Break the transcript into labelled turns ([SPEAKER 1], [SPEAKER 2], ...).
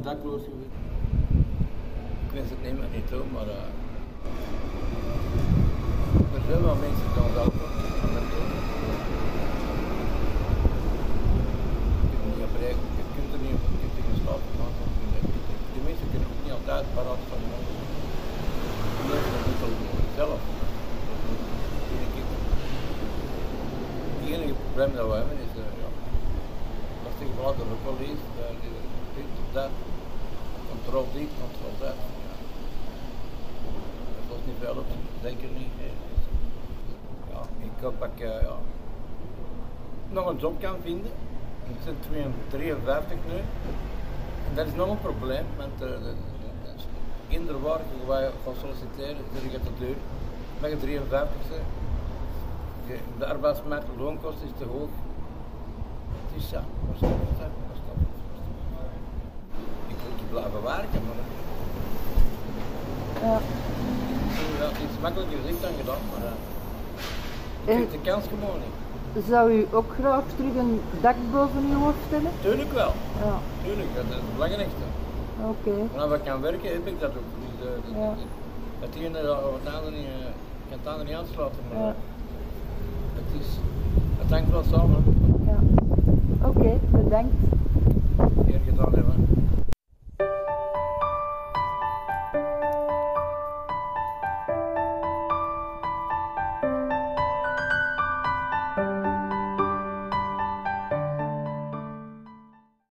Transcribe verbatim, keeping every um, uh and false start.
[SPEAKER 1] lang dakloos geweest. Ik wens het niet, niet toe, maar uh, er zijn wel mensen die ons helpen. Je kunt er niet op rekenen, je kunt er niet op, je kunt er geen slaap maken. Die mensen kunnen ook niet altijd paraat van de mensen dat moeten zelf. Het enige probleem dat we hebben is, uh, ja, dat ik later de politie, uh, die dit of dat, controle dit, controle dat. Ja. Dat was niet veel op, zeker niet. Ja, ik hoop dat ik uh, ja, nog een job kan vinden. Ik zit drieënvijftig nu. En dat is nog een probleem, want uh, de, de, de, eender waar je gaat solliciteren, dan gaat het duur. Met je drieënvijftig bent. De arbeidsmarkt, de loonkosten is te hoog. Het is ja, waar staat het? Waar staat het? Ik wil blijven werken, maar
[SPEAKER 2] ja.
[SPEAKER 1] Ja, het is makkelijker gezegd dan gedaan, maar uh, je hebt de kans gewoon niet.
[SPEAKER 2] Zou u ook graag terug een dak boven uw hoofd hebben?
[SPEAKER 1] Tuurlijk wel.
[SPEAKER 2] Ja.
[SPEAKER 1] Tuurlijk, dat is het belangrijkste.
[SPEAKER 2] Oké. Okay.
[SPEAKER 1] Wanneer ik kan werken heb ik dat ook. Dus, uh, dat,
[SPEAKER 2] ja.
[SPEAKER 1] Het ene of het andere niet, uh, ik kan het andere niet aansluiten, maar
[SPEAKER 2] ja.
[SPEAKER 1] het, is, het hangt wel samen.
[SPEAKER 2] Ja. Oké, okay, bedankt.
[SPEAKER 1] Eer gedaan hebben.